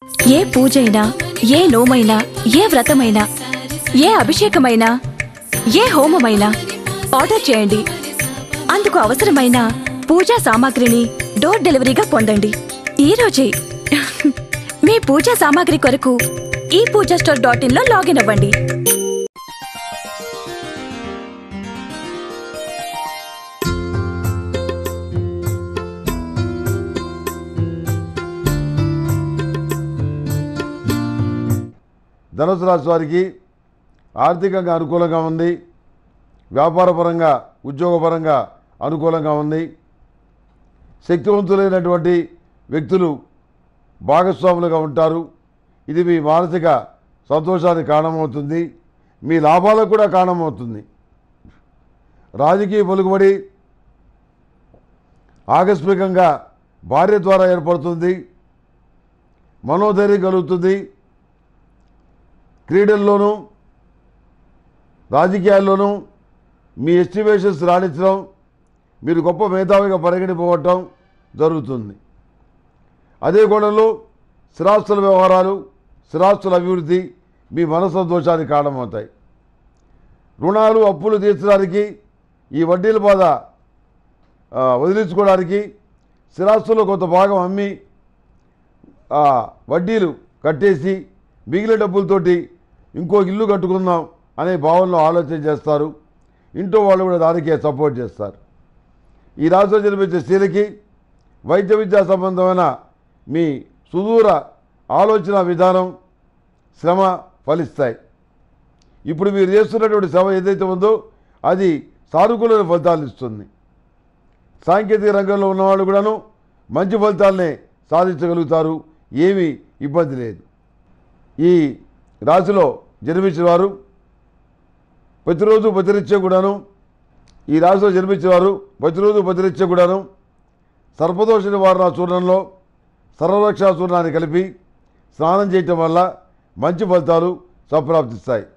ఏ పూజైనా, ఏ నోమైనా, ఏ వ్రతమైనా, ఏ అభిషేకమైనా, ఏ హోమమైనా ఆర్డర్ చేయండి. అందుకు అవసరమైన పూజా సామాగ్రిని డోర్ డెలివరీగా పొందండి. ఈ రోజే మీ పూజా సామాగ్రి కొరకు ePoojaStore.in లో లాగిన్ అవ్వండి. ధనుసు రాశి వారికి ఆర్థికంగా అనుకూలంగా ఉంది. వ్యాపారపరంగా, ఉద్యోగపరంగా అనుకూలంగా ఉంది. శక్తివంతులైనటువంటి వ్యక్తులు భాగస్వాములుగా ఉంటారు. ఇది మీ మానసిక సంతోషానికి కారణమవుతుంది. మీ లాభాలకు కూడా కారణమవుతుంది. రాజకీయ పలుకుబడి ఆకస్మికంగా భార్య ద్వారా ఏర్పడుతుంది. మనోధైర్యం కలుగుతుంది. క్రీడల్లోనూ రాజకీయాల్లోనూ మీ ఎస్టిమేషన్స్ రాణించడం, మీరు గొప్ప మేధావిగా పరిగణింపబడటం జరుగుతుంది. అదే కోణంలో స్థిరాస్తుల వ్యవహారాలు, స్థిరాస్తుల అభివృద్ధి మీ మనసంతోషానికి కారణమవుతాయి. రుణాలు, అప్పులు తీర్చడానికి, ఈ వడ్డీల బాధ వదిలించుకోవడానికి స్థిరాస్తుల్లో కొంత భాగం అమ్మి వడ్డీలు కట్టేసి మిగిలిన డబ్బులతోటి ఇంకో ఇల్లు కట్టుకుందాం అనే భావనలో ఆలోచన చేస్తారు. ఇంట్లో వాళ్ళు కూడా దానికే సపోర్ట్ చేస్తారు. ఈ రాశిలో జన్మించే స్త్రీలకి వైద్య విద్యా సంబంధమైన మీ సుదూర ఆలోచన విధానం, శ్రమ ఫలిస్తాయి. ఇప్పుడు మీరు చేస్తున్నటువంటి శ్రమ ఏదైతే ఉందో అది సానుకూల ఫలితాలు ఇస్తుంది. సాంకేతిక రంగంలో ఉన్నవాళ్ళు కూడాను మంచి ఫలితాలనే సాధించగలుగుతారు. ఏమీ ఇబ్బంది లేదు. ఈ రాశిలో జన్మించిన వారు ప్రతిరోజు ప్రతినిత్యం కూడాను, ఈ రాశిలో జన్మించిన వారు ప్రతిరోజు ప్రతినిత్యం కూడాను సర్పదోష నివారణ చూర్ణంలో సర్వరక్షా చూర్ణాన్ని కలిపి స్నానం చేయటం వల్ల మంచి ఫలితాలు సంప్రాప్తిస్తాయి.